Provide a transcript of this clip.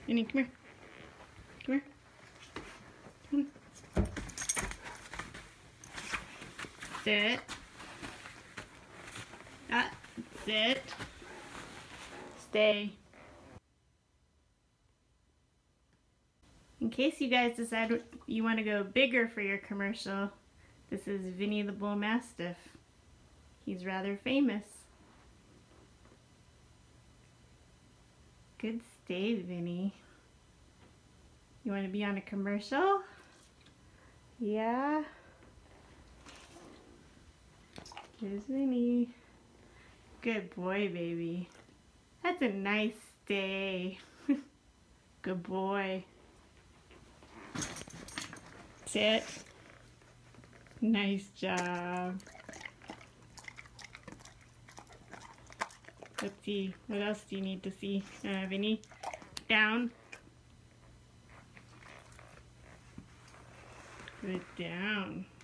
Vinny, come here. Come here. Come on. Sit. Sit. Stay. In case you guys decide you want to go bigger for your commercial, this is Vinny the Bull Mastiff. He's rather famous. Good stay, Vinny. You want to be on a commercial? Yeah? Here's Vinny. Good boy, baby. That's a nice stay. Good boy. Sit. Nice job. Let's see. What else do you need to see? Vinny? Down. Good down.